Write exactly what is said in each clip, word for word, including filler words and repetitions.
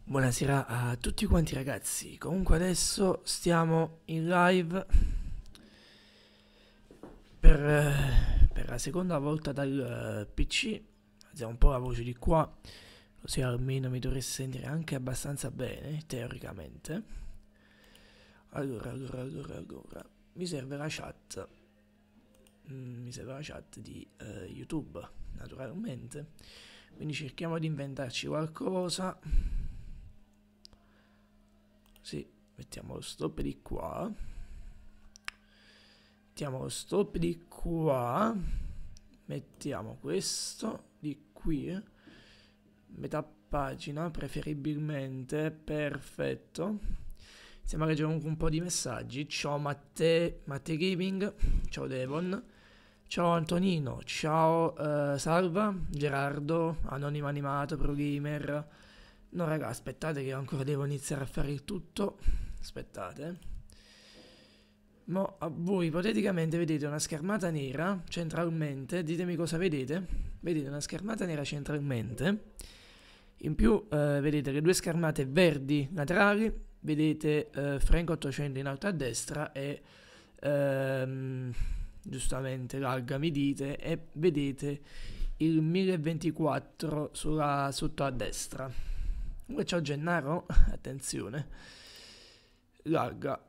Buonasera a tutti quanti ragazzi, comunque adesso stiamo in live per, eh, per la seconda volta dal eh, P C, alziamo un po' la voce di qua, così almeno mi dovreste sentire anche abbastanza bene, teoricamente. Allora, allora, allora, allora, mi serve la chat, mm, mi serve la chat di eh, YouTube, naturalmente, quindi cerchiamo di inventarci qualcosa. Sì, mettiamo lo stop di qua. Mettiamo lo stop di qua. Mettiamo questo di qui. Metà pagina, preferibilmente. Perfetto. Iniziamo a leggere un po' di messaggi. Ciao Matte, Matte Gaming. Ciao Devon. Ciao Antonino. Ciao uh, Salva. Gerardo. Anonimo Animato, Pro Gamer. No raga, aspettate che ancora devo iniziare a fare il tutto. Aspettate. Mo a voi ipoteticamente vedete una schermata nera centralmente. Ditemi cosa vedete. Vedete una schermata nera centralmente. In più eh, vedete le due schermate verdi laterali. Vedete eh, Frank ottocento in alto a destra e ehm, giustamente l'alga mi dite. E vedete il mille ventiquattro sulla, sotto a destra. Comunque ciao Gennaro, attenzione, l'alga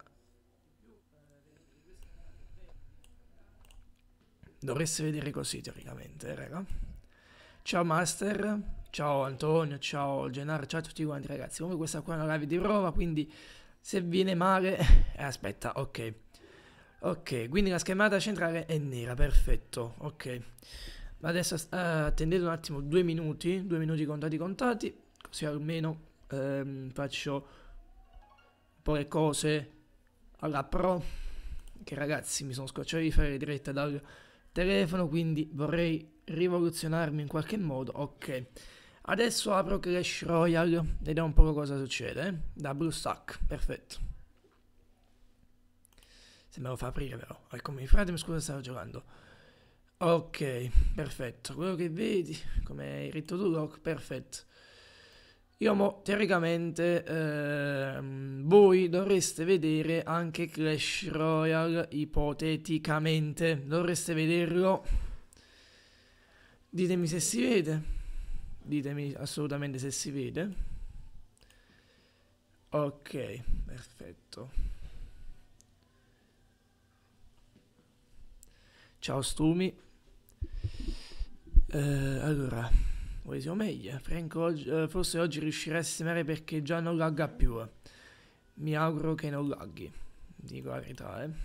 dovreste vedere così teoricamente, eh, raga. Ciao Master, ciao Antonio, ciao Gennaro, ciao a tutti quanti ragazzi. Comunque questa qua è una live di prova, quindi se viene male... Eh, aspetta, ok. Ok, quindi la schermata centrale è nera, perfetto, ok. Ma adesso uh, attendete un attimo due minuti, due minuti contati contati. Così almeno ehm, faccio un po' le cose alla pro, che ragazzi mi sono scocciato di fare diretta dal telefono, quindi vorrei rivoluzionarmi in qualche modo. Ok, adesso apro Clash Royale, vediamo un po' cosa succede, eh? Double stack, perfetto. Se me lo fa aprire però, eccomi, fratemi scusa stavo giocando. Ok, perfetto, quello che vedi, come hai detto tu, Lock, perfetto. Io mo, teoricamente, ehm, voi dovreste vedere anche Clash Royale, ipoteticamente, dovreste vederlo. Ditemi se si vede, ditemi assolutamente se si vede. Ok, perfetto. Ciao Stumi. Eh, allora... Vuoi siamo meglio? Franco oggi, eh, forse oggi riuscirà a sistemare perché già non lagga più. Eh. Mi auguro che non laghi. Dico la verità, eh.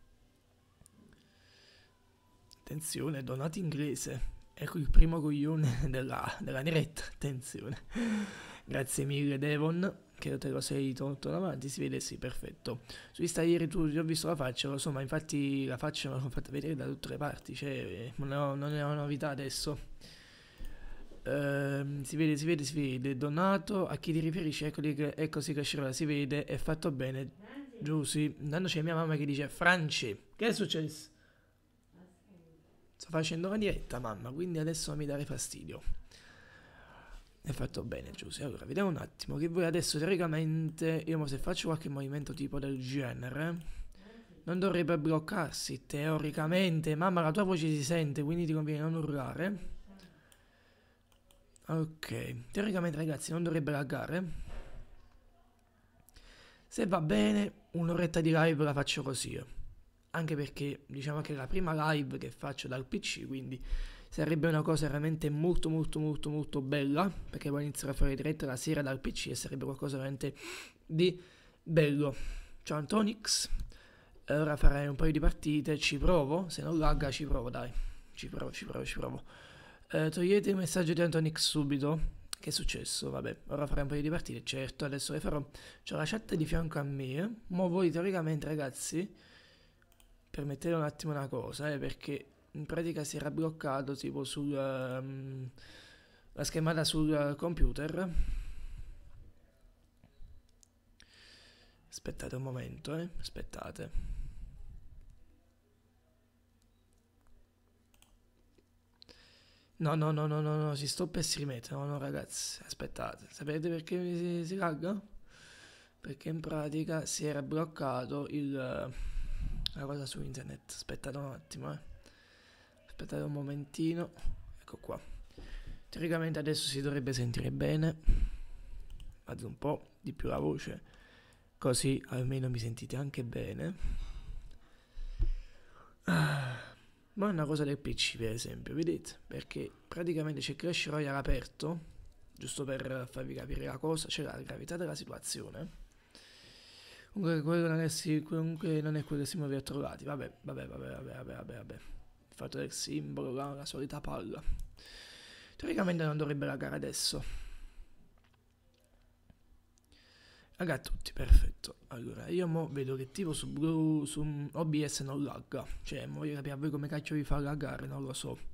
Attenzione, donato inglese. Ecco il primo coglione della, della diretta. Attenzione. Grazie mille, Devon. Che te lo sei tolto davanti. Si vede, sì, perfetto. Su Insta ieri tu ti ho visto la faccia, lo so, ma infatti la faccia me l'ho fatta vedere da tutte le parti. Cioè, non è, non è una novità adesso. Uh, si vede, si vede, si vede. Donato, a chi ti riferisci? Eccoli che, eccosi che Scirola si vede, è fatto bene. Giussi, intanto c'è mia mamma che dice Franci, che è successo? Sto facendo una diretta, mamma, quindi adesso non mi dare fastidio. È fatto bene, Giussi. Allora, vediamo un attimo, che voi adesso teoricamente, io mo se faccio qualche movimento tipo del genere, non dovrebbe bloccarsi, teoricamente. Mamma, la tua voce si sente, quindi ti conviene non urlare. Ok, teoricamente ragazzi non dovrebbe laggare. Se va bene, un'oretta di live la faccio così. Anche perché diciamo che è la prima live che faccio dal P C, quindi sarebbe una cosa veramente molto molto molto molto bella, perché poi inizierò a fare diretta la sera dal P C e sarebbe qualcosa veramente di bello. Ciao Antonix, ora farei un paio di partite, ci provo, se non lagga ci provo, dai, ci provo, ci provo, ci provo. Uh, togliete il messaggio di Antonix subito. Che è successo? Vabbè, ora farò un paio di partite. Certo, adesso le farò. C'ho la chat di fianco a me. Mo' voi teoricamente, ragazzi, permettete un attimo una cosa, eh, perché in pratica si era bloccato tipo sul um, la schermata sul computer. Aspettate un momento, eh. Aspettate. No, no, no, no, no, no, si stoppa e si rimette. No, no, ragazzi, aspettate. Sapete perché si, si lagga? Perché in pratica si era bloccato il, la cosa su internet. Aspettate un attimo, eh. Aspettate un momentino. Ecco qua. Teoricamente adesso si dovrebbe sentire bene. Alzo un po' di più la voce, così almeno mi sentite anche bene. Ah, ma è una cosa del P C, per esempio, vedete? Perché praticamente c'è Clash Royale aperto, giusto per farvi capire la cosa, c'è la gravità della situazione. Comunque quello non è, si- comunque non è quello che siamo trovati. Vabbè, vabbè, vabbè, vabbè, vabbè, vabbè, vabbè. Il fatto del simbolo, la, la solita palla. Teoricamente non dovrebbe laggare adesso. Lagga a tutti, perfetto. Allora, io mo vedo che tipo su, Blue, su O B S non lagga. Cioè, mo voglio capire a voi come cacchio vi fa laggare, non lo so.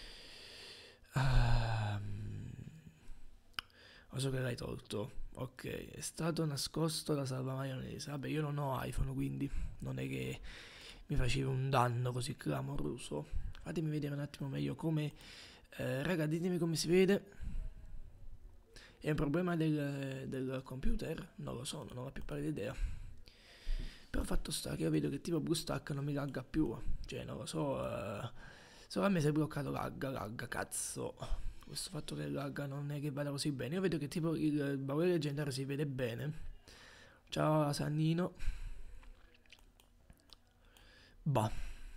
Um, lo so che l'hai tolto. Ok, è stato nascosto la salva maionese. Vabbè, io non ho iPhone, quindi non è che mi faceva un danno così clamoroso. Fatemi vedere un attimo meglio come... Eh, raga, ditemi come si vede. È un problema del, del computer? Non lo so, non ho la più pallida idea. Però fatto sta che io vedo che tipo BlueStack non mi lagga più. Cioè, non lo so. Uh, solo a me si è bloccato lagga, lagga, cazzo. Questo fatto che lagga non è che vada così bene. Io vedo che tipo il, il baule leggendario si vede bene. Ciao Sannino. Bah.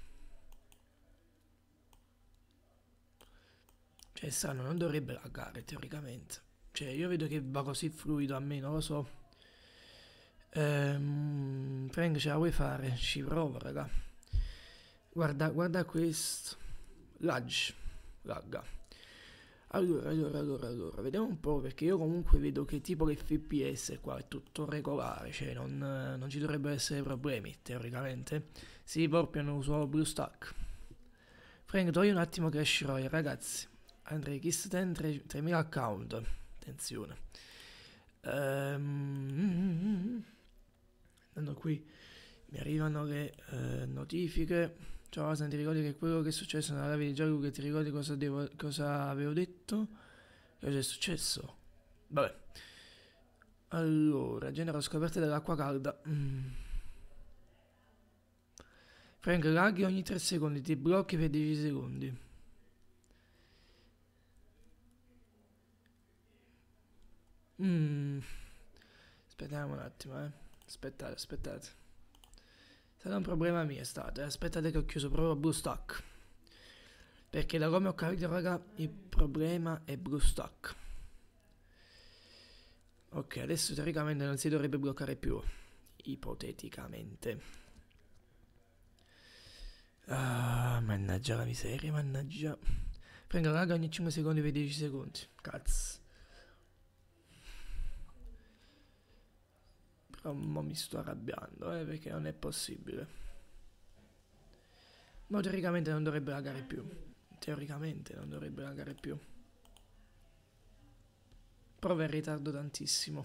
Cioè, strano, non dovrebbe laggare teoricamente. Cioè, io vedo che va così fluido a me, non lo so. Ehm, Frank, ce la vuoi fare? Ci provo, raga. Guarda, guarda questo. Lagg. Lagga. Allora, allora, allora, allora, vediamo un po', perché io comunque vedo che tipo l'F P S qua è tutto regolare, cioè non, non ci dovrebbero essere problemi, teoricamente. Sì, proprio non uso BlueStack. Frank, togli un attimo Clash Royale, ragazzi. Andrei Kiss ten tremila account. Attenzione. Ehm... Andando qui mi arrivano le eh, notifiche. Ciao Asan, ti ricordi che quello che è successo nella live di gioco, che ti ricordi cosa, devo, cosa avevo detto? Cosa è successo? Vabbè. Allora, genero scoperte dell'acqua calda. Mm. Frank, laghi ogni tre secondi, ti blocchi per dieci secondi. Mm. Aspettiamo un attimo, eh. Aspettate, aspettate. È stato un problema mio, è stato. Eh. Aspettate che ho chiuso proprio BlueStack. Perché da come ho capito, raga, il problema è BlueStack. Ok, adesso teoricamente non si dovrebbe bloccare più. Ipoteticamente. Ah, mannaggia la miseria, mannaggia. Prendo raga ogni cinque secondi per dieci secondi. Cazzo. Però mo mi sto arrabbiando, eh, perché non è possibile. Ma teoricamente non dovrebbe lagare più. Teoricamente non dovrebbe lagare più. Prova in ritardo tantissimo.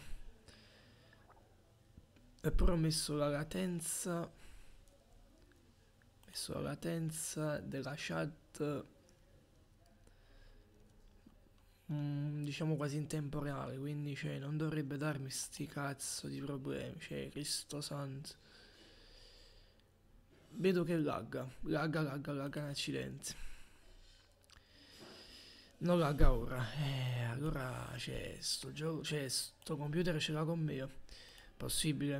Eppure ho messo la latenza. Ho messo la latenza della chat. Mm, diciamo quasi in tempo reale, quindi cioè, non dovrebbe darmi sti cazzo di problemi, cioè Cristo santo. Vedo che lagga, lagga, lagga, lagga in accidente. Non lagga ora, eh, allora c'è sto gioco, c'è sto computer ce l'ha con me, possibile.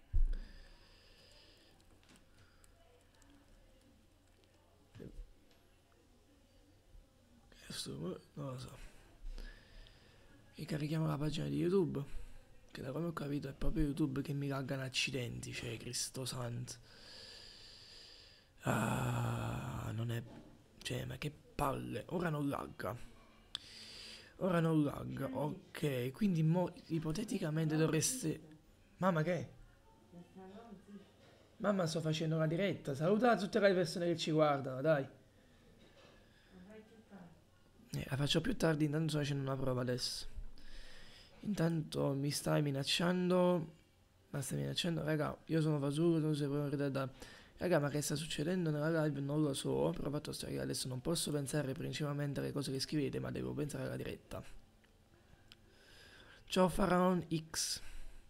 Non lo so. Ricarichiamo la pagina di YouTube, che da come ho capito è proprio YouTube che mi laggano accidenti, cioè Cristo santo. Ah, non è... cioè, ma che palle, ora non lagga. Ora non lagga, ok, quindi mo ipoteticamente dovreste... Mamma che è? Mamma sto facendo la diretta, saluta tutte le persone che ci guardano, dai. Eh, la faccio più tardi, intanto sto facendo una prova adesso. Intanto mi stai minacciando. Ma stai minacciando, raga, io sono Fasulo, tu sei proprio da... Raga, ma che sta succedendo nella live non lo so, però fatto sta che adesso non posso pensare principalmente alle cose che scrivete, ma devo pensare alla diretta. Ciao Faraon X.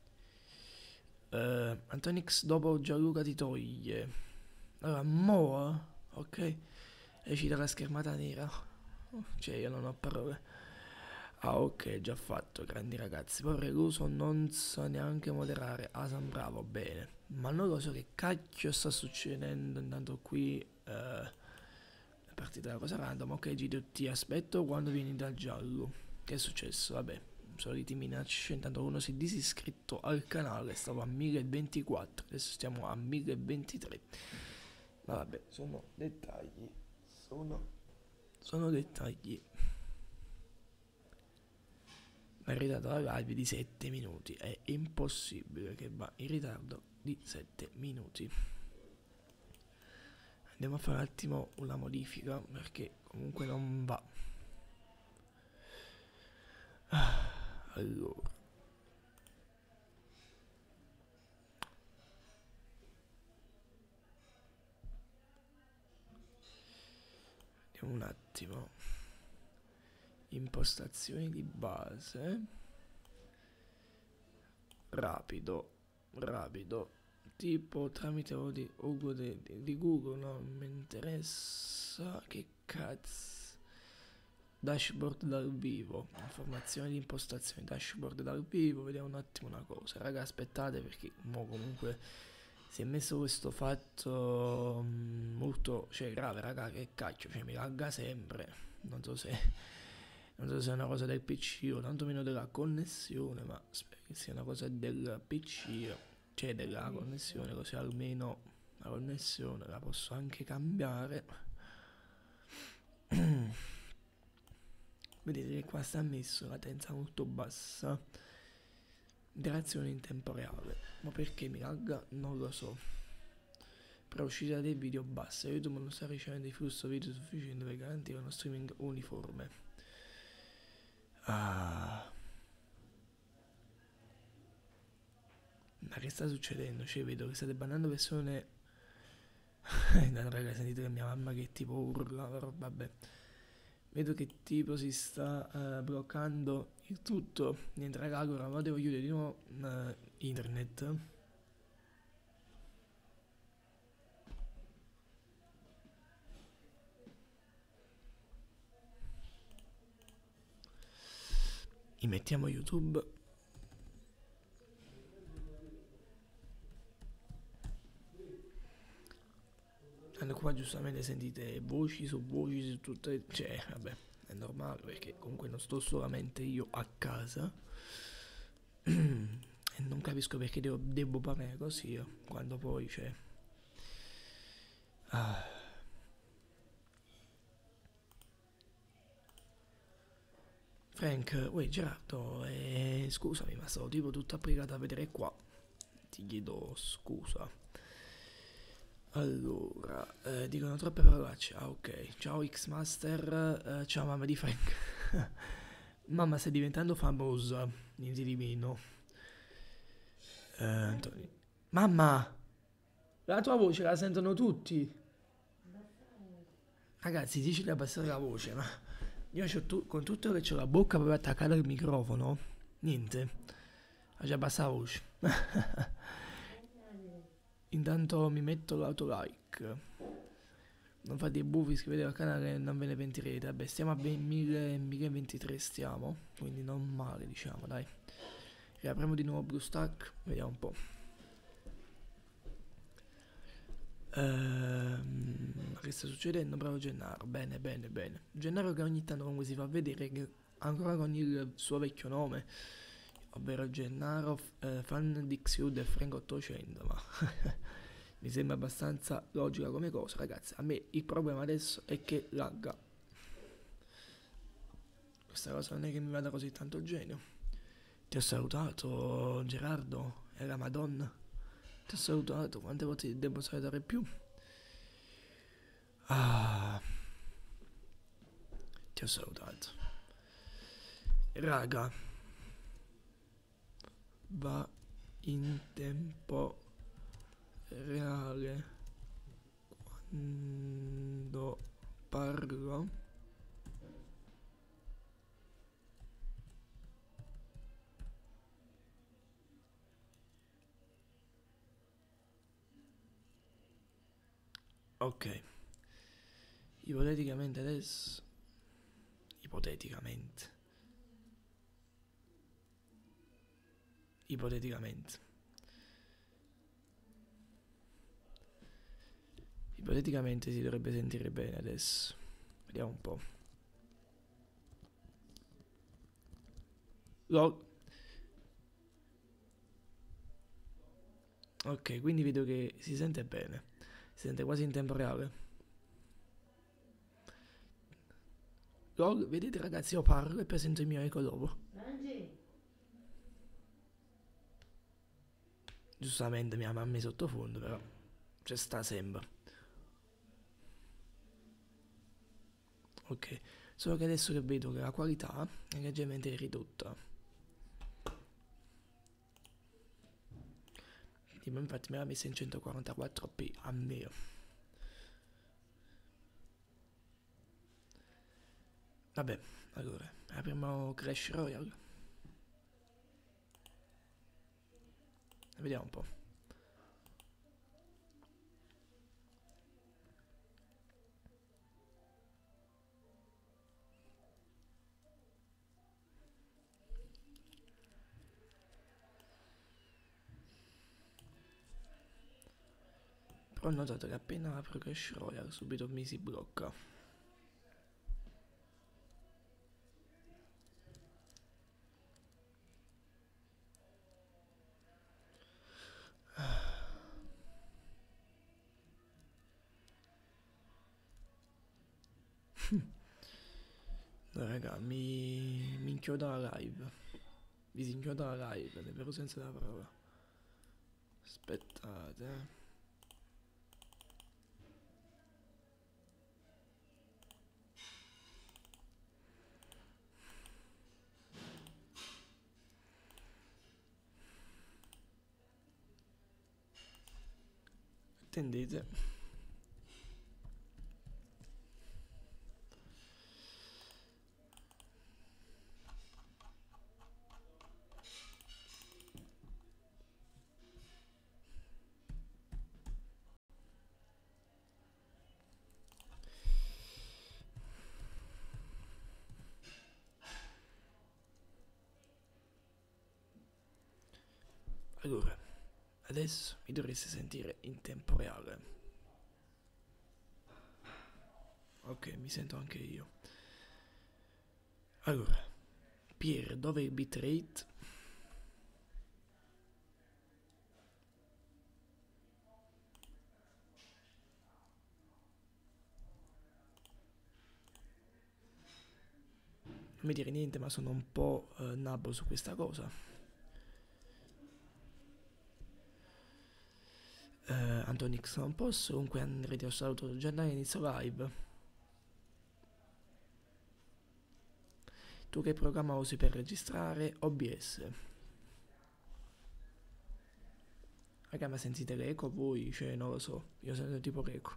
Uh, Antonix dopo Gianluca ti toglie. Allora, mo, ok, esci dalla schermata nera. Cioè, io non ho parole. Ah, ok, già fatto, grandi ragazzi. Poi Reluso non so neanche moderare. Asan bravo, bene. Ma non lo so che cacchio sta succedendo. Intanto qui eh, è partita la cosa random. Ok, Gidio, ti aspetto quando vieni dal giallo. Che è successo? Vabbè, soliti minacce. Intanto uno si è disiscritto al canale. Stavo a mille ventiquattro. Adesso stiamo a mille ventitré. Ma vabbè, sono dettagli. Sono, sono dettagli. Ma in ritardo la live di sette minuti. È impossibile che va in ritardo di sette minuti. Andiamo a fare un attimo una modifica perché comunque non va. Allora. Andiamo un attimo. Impostazioni di base. Rapido. Rapido. Tipo tramite di, di, di Google, no? Mi interessa. Che cazzo. Dashboard dal vivo, informazioni di impostazione, dashboard dal vivo, vediamo un attimo una cosa, raga, aspettate perché mo comunque si è messo questo fatto um, molto, cioè grave, raga, che cacchio, cioè mi lagga sempre, non so se, non so se è una cosa del P C o tanto meno della connessione, ma spero che sia una cosa del P C, cioè della connessione, così almeno la connessione la posso anche cambiare. Vedete che qua sta messo latenza molto bassa, interazione in tempo reale, ma perché mi lagga non lo so. Però uscita dei video bassa, YouTube non sta ricevendo il flusso video sufficiente per garantire uno streaming uniforme. Ah. Ma che sta succedendo? Cioè vedo che state bannando persone. No, raga, sentite che mia mamma che tipo urla, però vabbè. Vedo che tipo si sta uh, bloccando il tutto. Niente raga, allora ma devo chiudere di nuovo uh, internet. Immettiamo YouTube. E qua giustamente sentite voci su voci su tutte. Cioè, vabbè, è normale perché comunque non sto solamente io a casa. E non capisco perché devo, devo parlare così quando poi c'è. Ah. Frank, uè Gerardo, eh, scusami ma stavo tipo tutto applicato a vedere qua. Ti chiedo scusa. Allora, eh, dicono troppe parolacce. Ah ok, ciao X-Master, eh, ciao mamma di Frank. Mamma stai diventando famosa, niente di meno. Eh, Antonio. Mamma, la tua voce la sentono tutti. Ragazzi, dici di abbassare la voce, ma io c'ho tu, con tutto che c'ho la bocca proprio attaccata al microfono, niente, ho già abbassato la voce. Intanto mi metto l'autolike. Non fate i bufi, iscrivetevi al canale e non ve ne pentirete. Vabbè, stiamo a mille ventitré stiamo, quindi non male diciamo, dai. Riapriamo di nuovo BlueStack, vediamo un po'. Ehm, che sta succedendo? Bravo Gennaro, bene, bene, bene. Gennaro che ogni tanto comunque si fa vedere che ancora con il suo vecchio nome, ovvero Gennaro eh, fan di Xude e Frank ottocento, ma mi sembra abbastanza logica come cosa, ragazzi. A me il problema adesso è che lagga. Questa cosa non è che mi vada così tanto genio. Ti ho salutato Gerardo e la Madonna. Ti ho salutato, quante volte ti devo salutare più? Ah, ti ho salutato. Raga, va in tempo reale. quando parlo ok, ipoteticamente adesso, ipoteticamente, ipoteticamente, ipoteticamente si dovrebbe sentire bene adesso, vediamo un po'. Lol. Ok, quindi vedo che si sente bene, si sente quasi in tempo reale. Lol, vedete ragazzi, io parlo e presento il mio eco dopo. Giustamente mia mamma è sottofondo, però c'è sta sempre. Ok, solo che adesso che vedo che la qualità è leggermente ridotta. Tipo, infatti me l'ha messa in centoquarantaquattro p a me. Vabbè, allora, apriamo Clash Royale. Vediamo un po'. Però ho notato che appena apro Clash Royale subito mi si blocca. No, raga, mi, mi inchioda la live. Vi si inchioda la live, nel vero senso della parola. Aspettate. eh. Attendete. Allora, adesso mi dovreste sentire in tempo reale. Ok, mi sento anche io. Allora, Pier, dove è il bitrate? Non mi dire niente, ma sono un po' eh, nabbo su questa cosa. Eh, Antonix non posso, comunque Andrea ti ho salutato già dall'inizio live. Tu che programma usi per registrare? O B S. Raga, ma sentite l'eco voi? Cioè, non lo so, io sento tipo l'eco.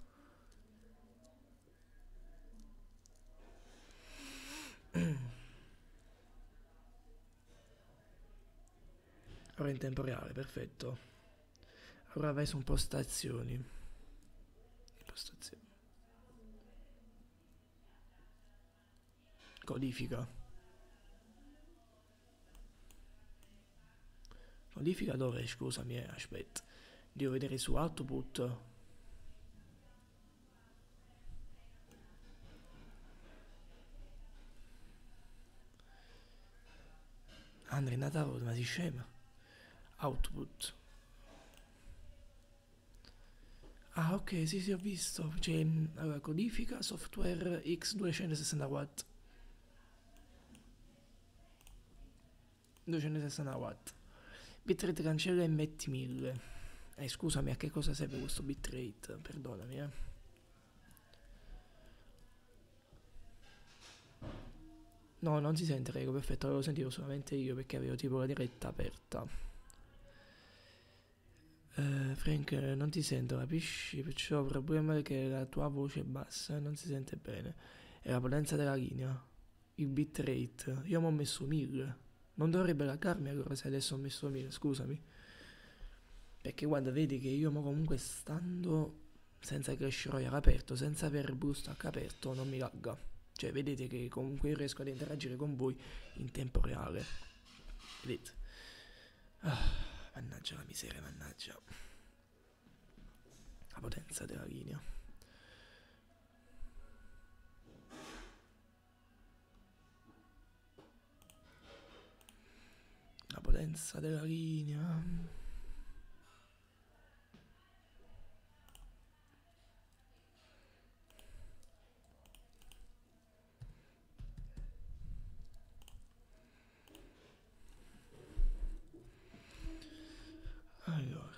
Ora in tempo reale, perfetto. Ora vai su impostazioni. Impostazioni. Codifica. Codifica dove? Scusami, eh, aspetta. Devo vedere su output. Andrea Natale, ma si scema. Output. Ah, ok, sì, sì, ho visto. C'è allora, codifica software X duecentosessanta watt. duecentosessanta watt. Bitrate cancella e metti mille. Eh, scusami, a che cosa serve questo bitrate? Perdonami, eh. No, non si sente, Rego, perfetto, l'avevo sentito solamente io perché avevo tipo la diretta aperta. Eh, Frank, non ti sento, capisci? Perciò il problema è che la tua voce è bassa e non si sente bene. È la potenza della linea, il bitrate. Io mi ho messo mille. Non dovrebbe laggarmi allora se adesso ho messo mille, scusami. Perché guarda, vedi che io mo comunque stando senza Clash Royale aperto, senza avere Boost Stack aperto, non mi lagga. Cioè, vedete che comunque io riesco ad interagire con voi in tempo reale. Vedete? Ah, mannaggia la miseria, mannaggia. La potenza della linea. La potenza della linea. Allora.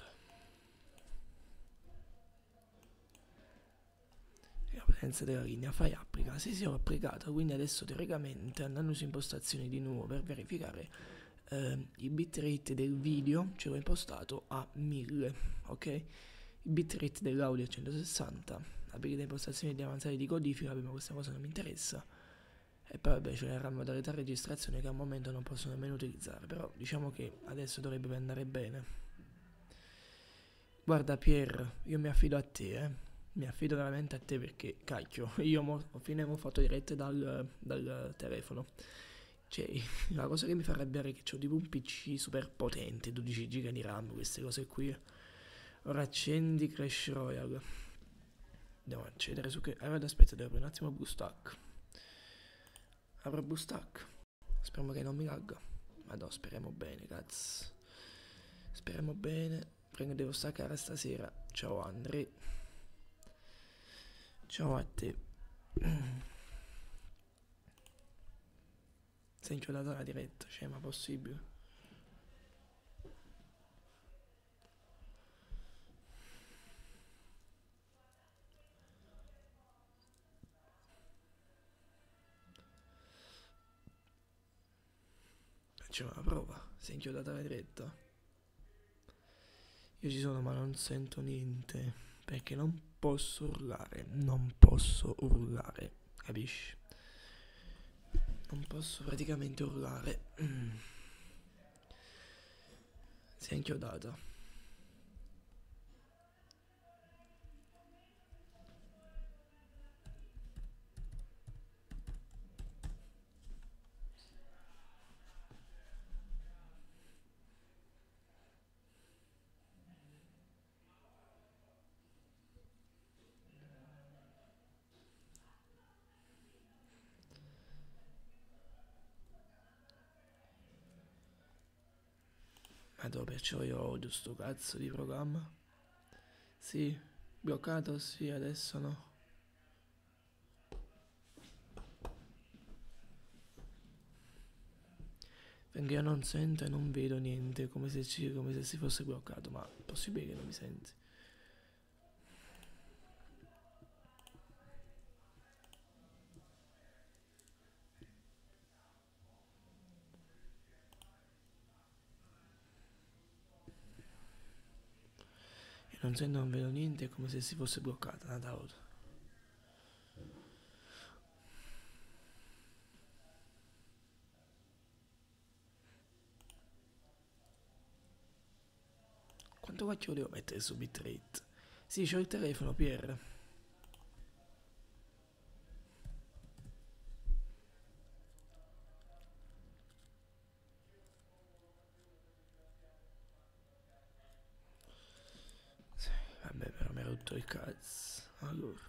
La potenza della linea. Fai applica. Sì, sì, ho applicato. Quindi adesso teoricamente andando su impostazioni di nuovo per verificare eh, il bitrate del video ce l'ho impostato a mille, ok? Il bitrate dell'audio a centosessanta, abilita impostazioni di avanzate di codifica, ma questa cosa non mi interessa. E poi vabbè c'è la modalità registrazione che al momento non posso nemmeno utilizzare, però diciamo che adesso dovrebbe andare bene. Guarda Pier, io mi affido a te, eh. Mi affido veramente a te perché, cacchio, io mo, ho fine ho fatto dirette dal, dal telefono. Cioè, la cosa che mi fa arrabbiare è che ho tipo un P C super potente, dodici giga di RAM, queste cose qui. Ora accendi Clash Royale. Devo accedere su che... Allora aspetta, devo aprire un attimo Boost Stack. Apro Boost Stack. Speriamo che non mi lagga. Ma no, speriamo bene, cazzo. Speriamo bene. Prego, devo staccare stasera. Ciao Andre. Ciao a te. Sei inchiodato alla diretta, cioè, ma possibile? Facciamo una prova. Sei inchiodato alla diretta. Io ci sono ma non sento niente. Perché non posso urlare. Non posso urlare. Capisci? Non posso praticamente urlare. Si è inchiodata. Ma dove perciò io odio sto cazzo di programma? Sì, bloccato sì, adesso no. Perché io non sento e non vedo niente, come se, ci, come se si fosse bloccato, ma è possibile che non mi senti? Io non sento, non vedo niente, è come se si fosse bloccata una download. Quanto cacchio devo mettere su bitrate? Sì, c'ho il telefono, Pier. Vabbè, però mi ha rotto il cazzo. Allora.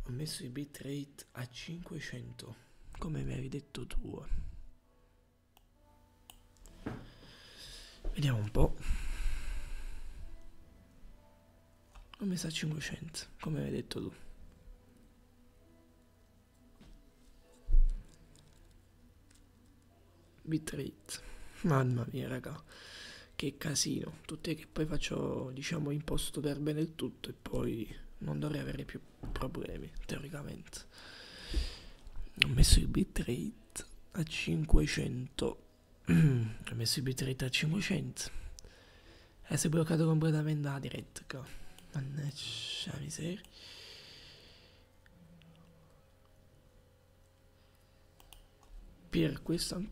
Ho messo il bitrate a cinquecento, come mi avevi detto tu. Vediamo un po'. Ho messo a cinquecento, come avevi detto tu. Bitrate. Mamma mia, raga. Che casino. Tutte che poi faccio, diciamo, imposto per bene il tutto e poi non dovrei avere più problemi, teoricamente. Ho messo il bitrate a cinquecento. Ho messo il bitrate a cinquecento. E si è bloccato completamente la diretta. Mannaggia la miseria. Per questo...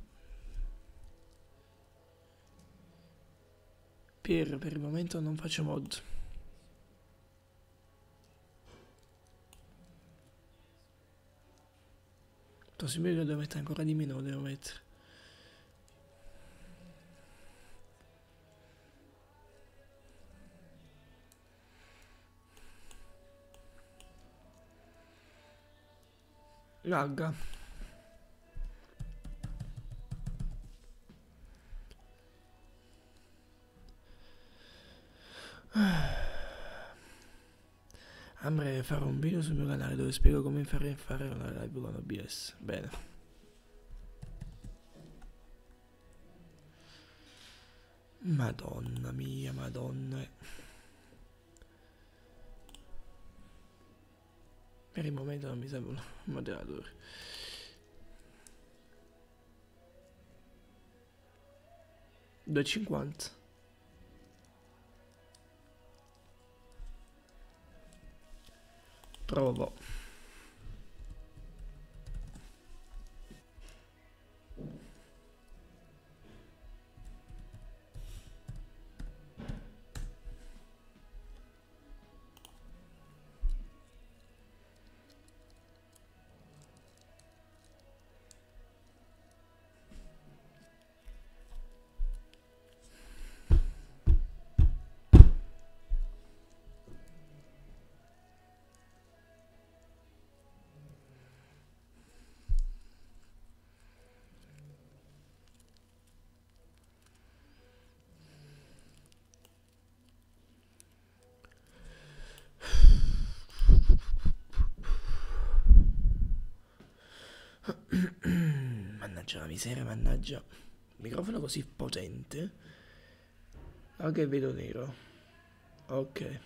Per, per il momento non faccio mod. Possibile che devo mettere ancora di meno, devo mettere. Lagga. A breve farò un video sul mio canale dove spiego come fare, fare una live con O B S. Bene. Madonna mia, madonna. Per il momento non mi serve un moderatore. due e cinquanta. Provo. Mannaggia la miseria, mannaggia. Microfono così potente. Anche vedo nero. Ok.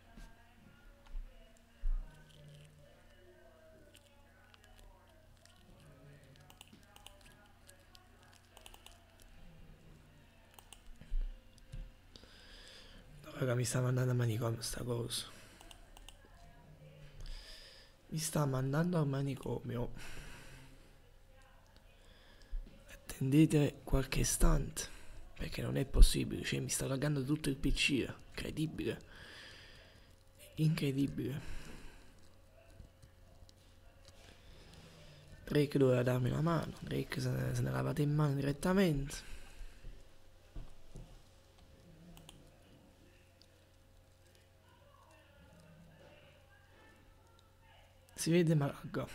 Raga, mi sta mandando a manicomio sta cosa. Mi sta mandando a manicomio. Attendete qualche istante. Perché non è possibile. Cioè, mi sta laggando tutto il P C. Incredibile. Incredibile. Drake doveva darmi una mano. Drake se ne, se ne lavate in mano direttamente. Si vede ma lagga.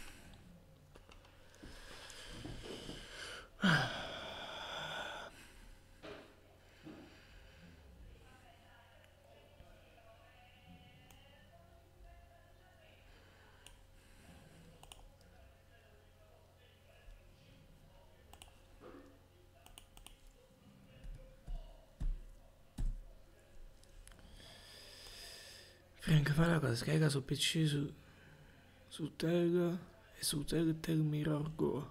Frank, fai una cosa, scarica su P C, su, su Telegram e su Telegram Mirror Go.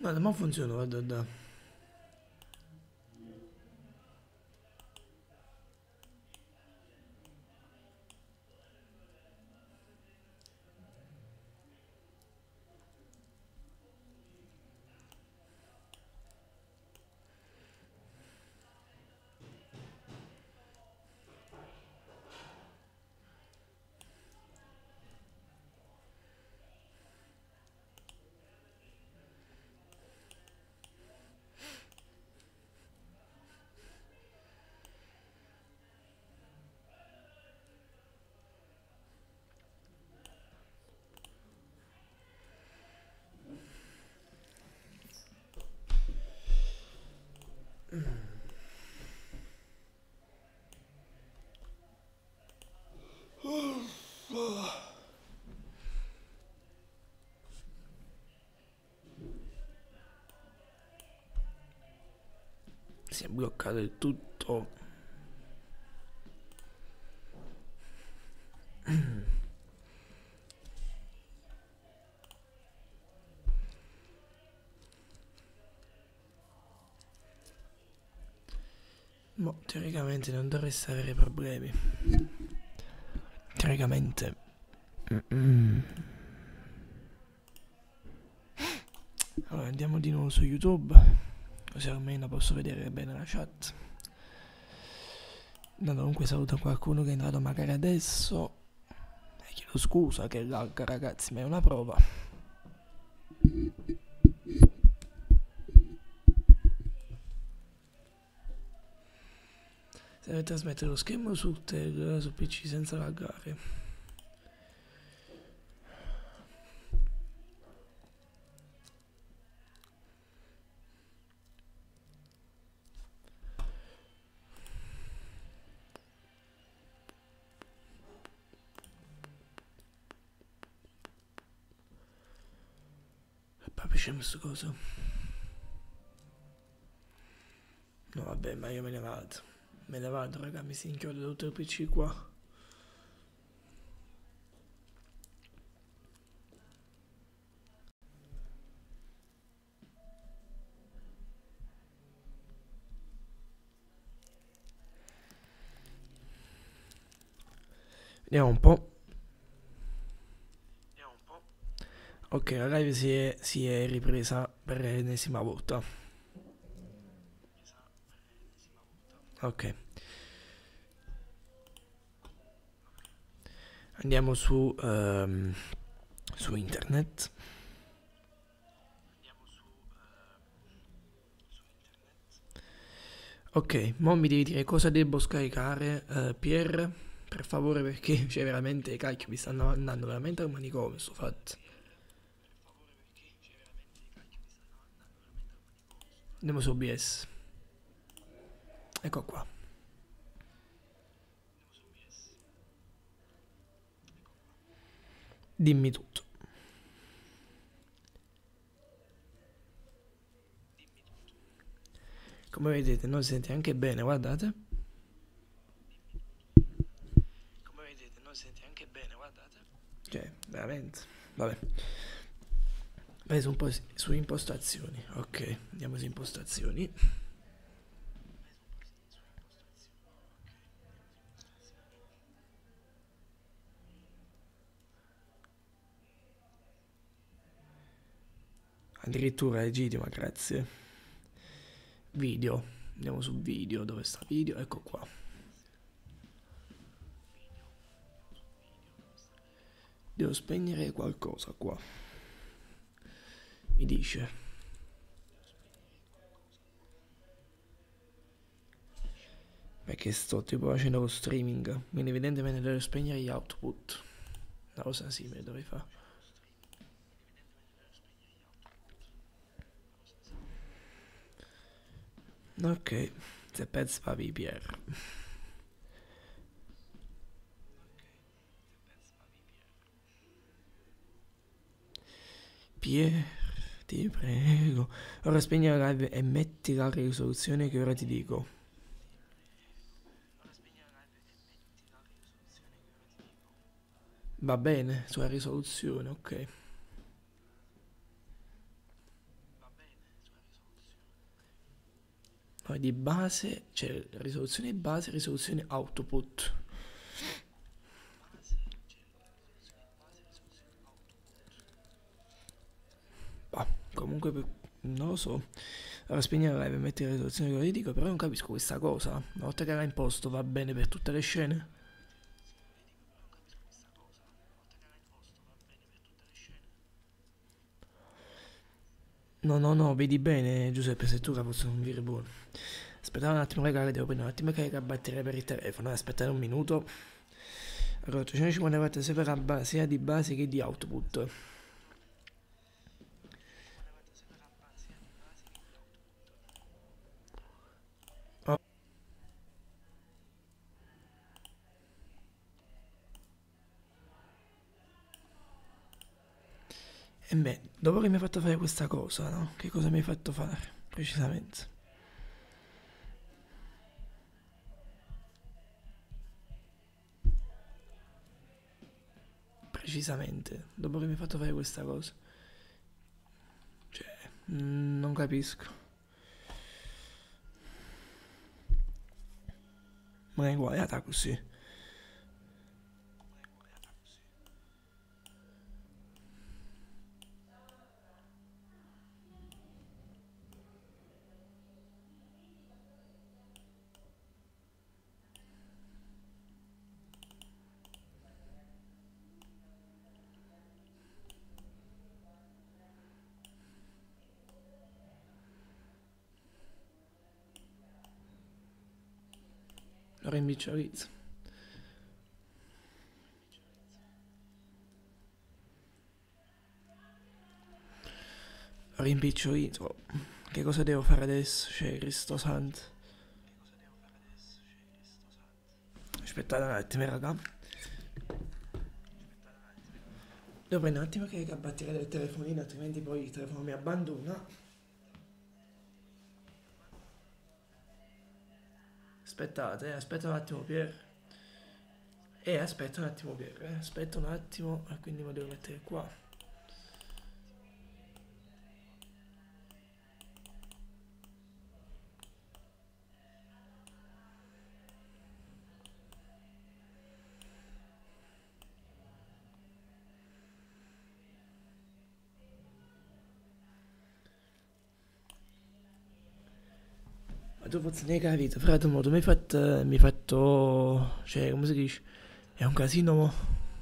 Guarda, ma funziona, guarda, guarda. Si è bloccato il tutto. Ma teoricamente non dovreste avere problemi. Teoricamente. Mm-mm. Allora andiamo di nuovo su YouTube, così almeno posso vedere bene la chat. No, comunque saluto qualcuno che è entrato magari adesso. E chiedo scusa che lag, ragazzi, ma è una prova. Se deve trasmettere lo schermo sul tel, sul P C senza laggare. Poi c'è questo coso. No vabbè, ma io me ne vado. Me ne vado, raga, mi si inchioda tutto il P C qua. Vediamo un po'. Ok, la live si è, si è ripresa per l'ennesima volta. Ok. Andiamo su, um, su internet. Ok, mo mi devi dire cosa devo scaricare, uh, Pier, per favore, perché cioè veramente, cacchio, mi stanno andando veramente al manicomio sto fatto. Andiamo su O B S. Ecco qua. Dimmi tutto. Come vedete non si sente anche bene, guardate. Come vedete non si sente anche bene, guardate. Cioè, veramente. Vabbè. Vai su un po' su impostazioni. Ok, andiamo su impostazioni. Addirittura legittimo, grazie. Video. Andiamo su video. Dove sta video? Ecco qua. Devo spegnere qualcosa qua. Mi dice. Perché sto tipo facendo lo streaming. Quindi evidentemente devo spegnere gli output. Una cosa simile dovrei fare. Ok, se pezzo fa V P R. Pier, ti prego. Ora spegni la live e metti la risoluzione che ora ti dico. Va bene, sulla risoluzione, ok. di base, c'è risoluzione base e risoluzione output. Bah, comunque non lo so. Allora spegnere la live e mettere la risoluzione che vi dico, però non capisco questa cosa. Una volta che l'ha imposto va bene per tutte le scene? No, no, no, vedi bene Giuseppe, se tu fosse un dire buono. Aspettate un attimo raga, che devo prendere un attimo che carica la batteria per il telefono, aspettate un minuto. Allora, trecentocinquanta watt sia per la base, sia di base che di output. Oh. E beh, dopo che mi hai fatto fare questa cosa, no? Che cosa mi hai fatto fare, precisamente? Precisamente, dopo che mi hai fatto fare questa cosa. Cioè, mm, non capisco. Ma è uguale così. Lo rimbicciolizzo. Lo rimbicciolizzo. Che cosa devo fare adesso? Cioè, Cristo santo. Aspettate un attimo, raga. Devo prendere un attimo che la batteria del telefonino, altrimenti poi il telefono mi abbandona. Aspettate, eh, aspetta un attimo Pier. Eh, aspetta un attimo Pier, eh. Aspetta un attimo, e quindi me lo devo mettere qua. Ma tu forse ne hai capito, frate, mo, tu mi hai fatto, mi hai fatto, cioè, come si dice? È un casino, mo.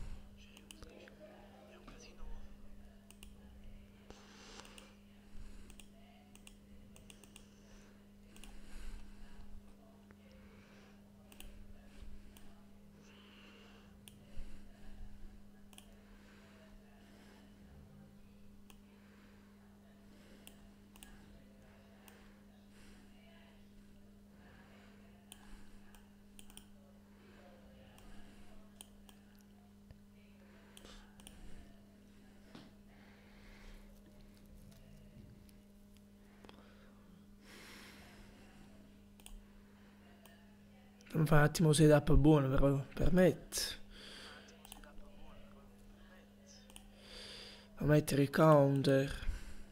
Devo fare un attimo setup buono, però, permette. Devo mettere il counter.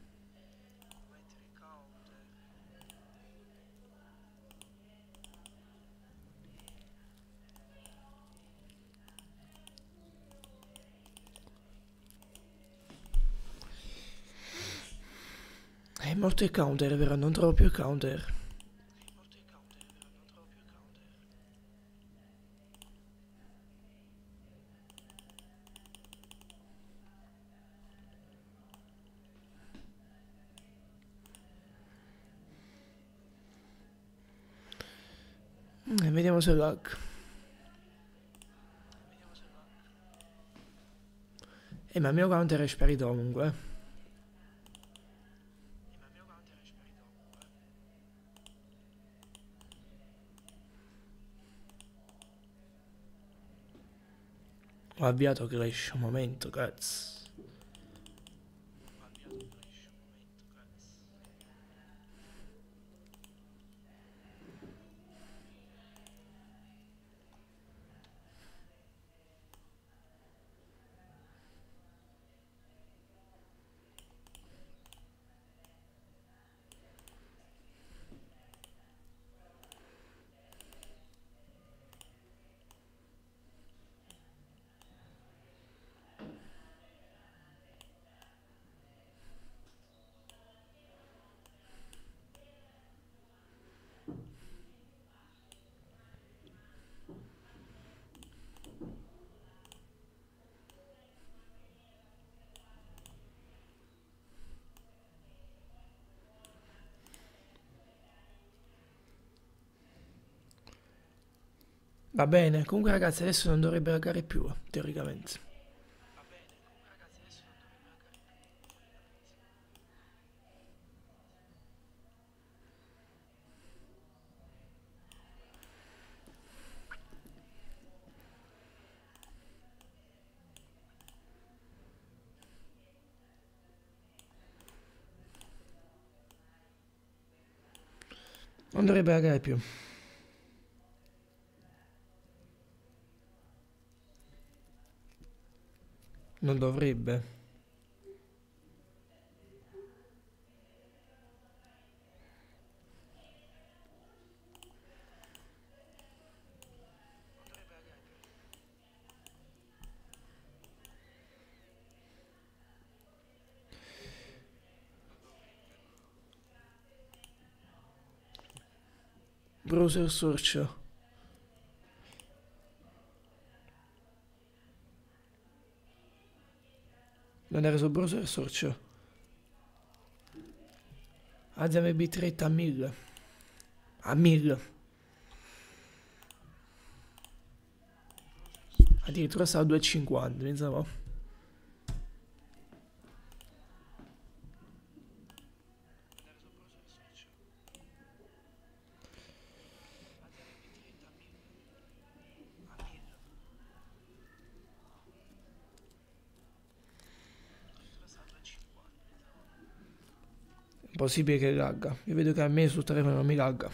È morto il counter, però non trovo più il counter. Mm, vediamo se lag. Eh, ma il mio counter è sparito comunque. Ho avviato Clash, un momento, cazzo. Va bene, comunque ragazzi adesso non dovrebbe laggare più, teoricamente. Non dovrebbe laggare più. Non dovrebbe. Browser search. Andare su browser search. Alziamo il bitrate a mille. A mille. Addirittura sta a due e cinquanta, pensavo. Possibile che lagga. Io vedo che a me sul telefono non mi lagga.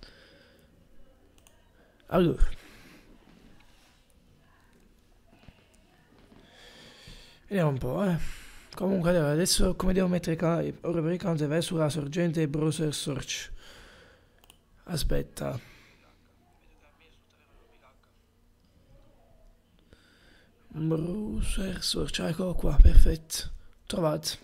Allora. Vediamo un po', eh. Comunque allora, adesso come devo mettere i ora per il count vai sulla sorgente browser search. Aspetta. Browser search, eccolo qua, perfetto. Trovato.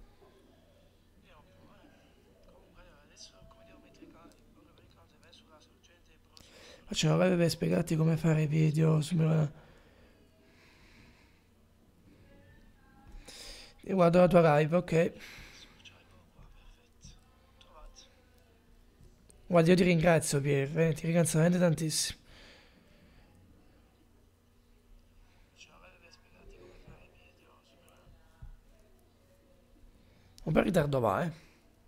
Faccio una live per spiegarti come fare video su e guardo la tua live, ok. Guarda, io ti ringrazio Pier, eh, ti ringrazio veramente tantissimo. Un po' in ritardo va, eh.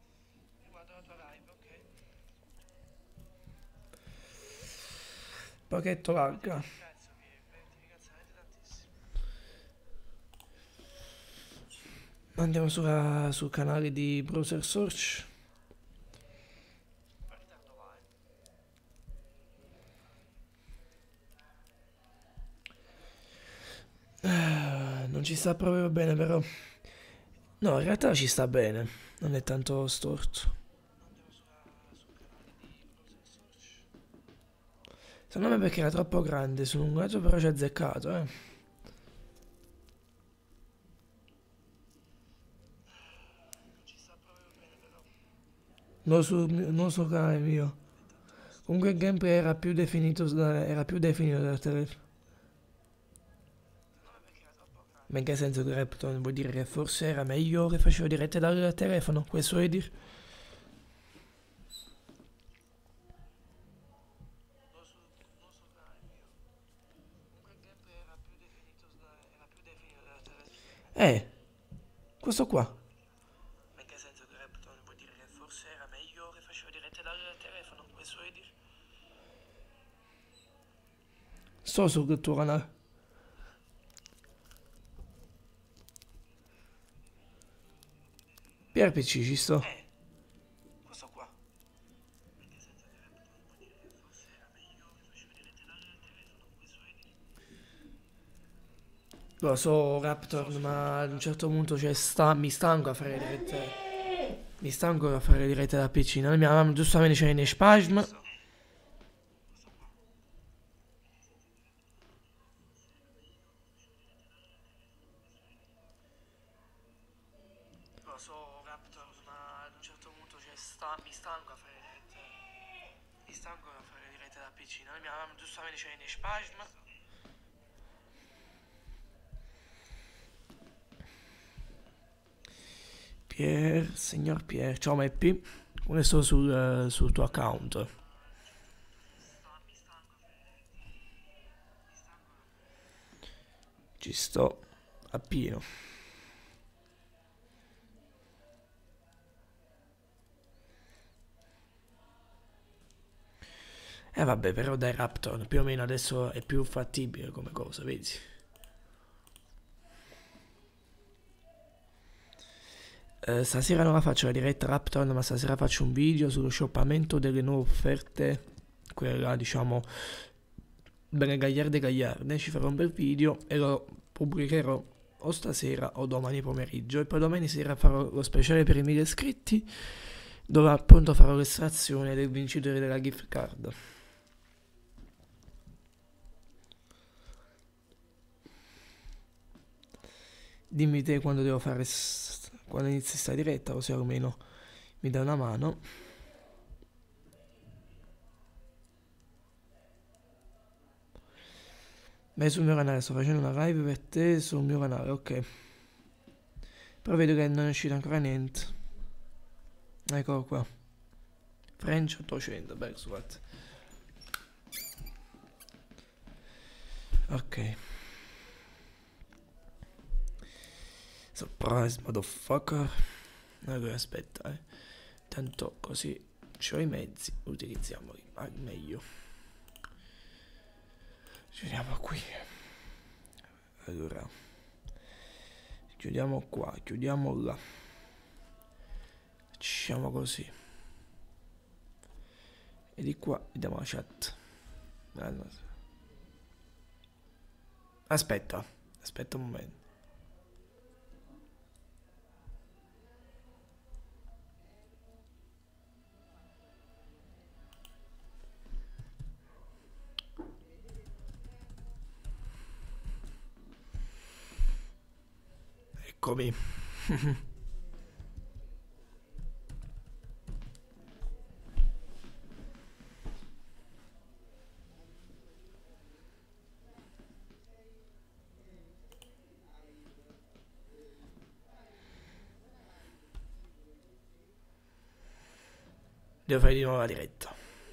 Pochetto larga. Andiamo sulla, sul canale di browser search. Ah, non ci sta proprio bene però. No, in realtà ci sta bene. Non è tanto storto. Secondo me perché era troppo grande su un lato, però ci ha azzeccato, eh. Non sul, non sul canale mio. Comunque il gameplay era più definito, era più definito dal telefono. Ma in che senso che Repton vuol dire che forse era meglio che facevo dirette dal telefono? Questo vuoi dire? Eh, questo qua. Ma in che senso che Repton vuol dire che forse era meglio che facevo dirette dal telefono? Questo vuoi dire? Sto sul tuo canale. P R P C ci sto. Eh, questo qua. Ma in che senso che Repton vuol dire che forse era meglio che facevo dirette dal telefono? Questo vuoi dire? Lo so, Raptor, ma ad un certo punto cioè, sta, mi stanco a fare le dirette. Mi stanco a fare le dirette da P C. Noi mi avevamo giustamente c'è in spasm. Lo so, Raptor, ma ad un certo punto cioè, sta, mi stanco a fare le dirette. Mi stanco a fare le dirette da P C. Noi mi avevamo giustamente c'è in spasm. Pier, signor Pier, ciao Meppi, questo sul, sul tuo account. Ci sto a pieno. E eh vabbè, però dai Raptor, più o meno adesso è più fattibile come cosa, vedi? Eh, stasera non la faccio la diretta Raptor, ma stasera faccio un video sullo shoppamento delle nuove offerte, quella diciamo bene gagliarde gagliarde, ci farò un bel video e lo pubblicherò o stasera o domani pomeriggio, e poi domani sera farò lo speciale per i mille iscritti, dove appunto farò l'estrazione del vincitore della gift card. Dimmi te quando devo fare, quando inizia sta diretta, così almeno mi dai una mano. Beh, sul mio canale sto facendo una live per te sul mio canale, ok. Però vedo che non è uscito ancora niente. Eccolo qua. French ottocento, beh, scusate. Ok. Surprise, motherfucker. Allora, aspetta, eh. Tanto così c'ho i mezzi, utilizziamoli al meglio. Chiudiamo qui. Allora. Chiudiamo qua, chiudiamo là. Facciamo così. E di qua vediamo la chat. Aspetta, aspetta un momento. Eccomi. Devo fare di nuovo la diretta.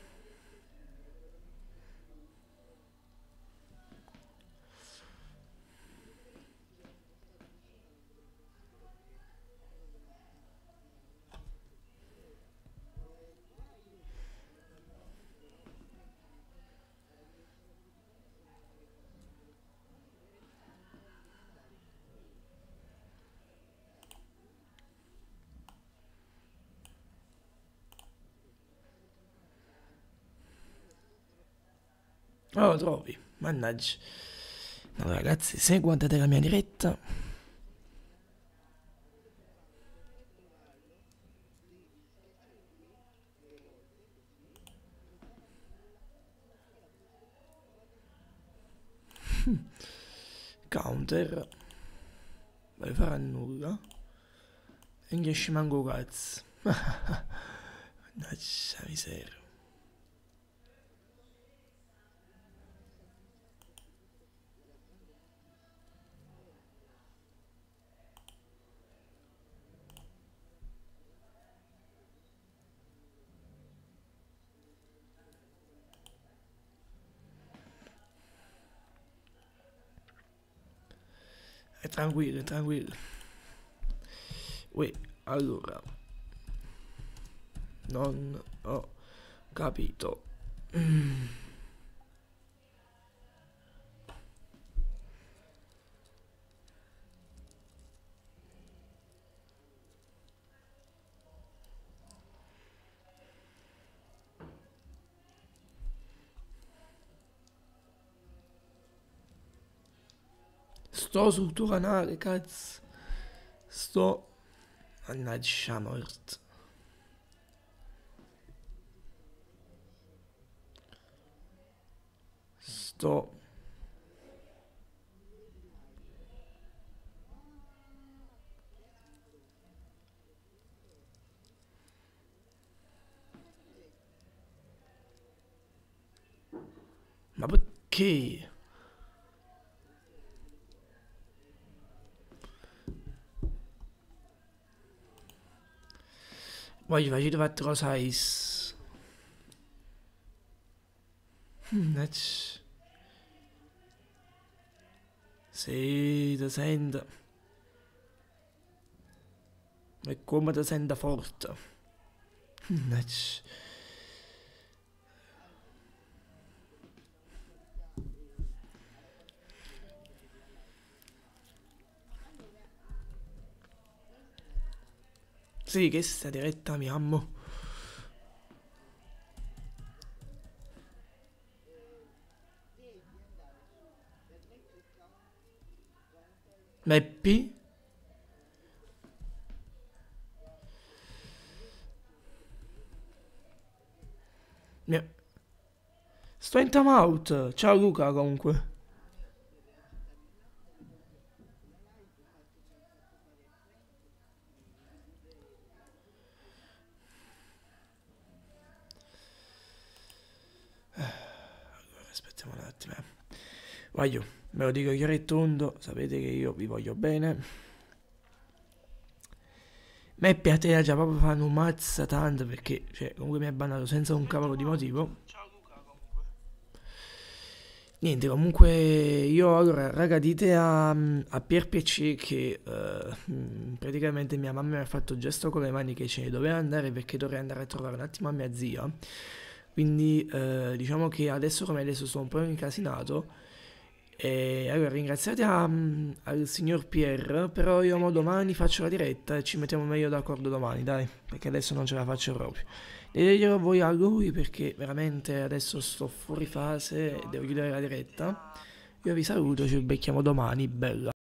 Oh, lo trovi? Mannaggia. No, ragazzi, se guardate la mia diretta, counter, vai fare nulla e non riesci manco cazzo. Mannaggia miseria. È tranquillo, è tranquillo. Uè, allora. Non ho capito. Mm. Sto sul tuo canale, cazzo. Sto... Mannaggia morto. Sto... Ma perché? Voglio facile quattro size. Mannaggia. Sì, ti sento. E come ti sento forte. Mannaggia. Sì, che sta diretta mi amo. Meppi? Mi- Sto in timeout. Ciao Luca comunque. Aspettiamo un attimo. eh. Voglio, me lo dico chiaro e tondo, sapete che io vi voglio bene. Meppi a te già proprio fanno un mazza tanto perché, cioè, comunque mi ha bannato senza un cavolo di motivo. Niente, comunque io allora, raga, dite a, a Pier Piacere che eh, mm, praticamente mia mamma mi ha fatto il gesto con le mani che ce ne doveva andare perché dovrei andare a trovare un attimo a mia zia. Quindi eh, diciamo che adesso come adesso sono un po' incasinato. E allora ringraziate a- mm, al signor Pier, però io mo domani faccio la diretta e ci mettiamo meglio d'accordo domani, dai, perché adesso non ce la faccio proprio. Io voi a lui perché veramente adesso sto fuori fase e devo chiudere la diretta. Io vi saluto, ci becchiamo domani, bella.